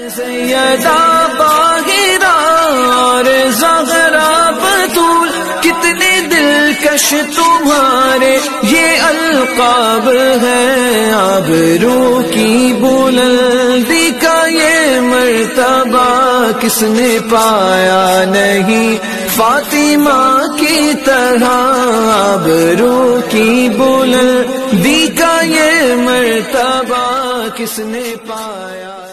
सैयदा बाहिरा और ज़हरा बतूल, कितने दिलकश तुम्हारे ये अलक़ाब है। आबरू की बुलंदी का ये मर्तबा किसने पाया नहीं फातिमा की तरह। आबरू की बुलंदी का ये मर्तबा किसने पाया।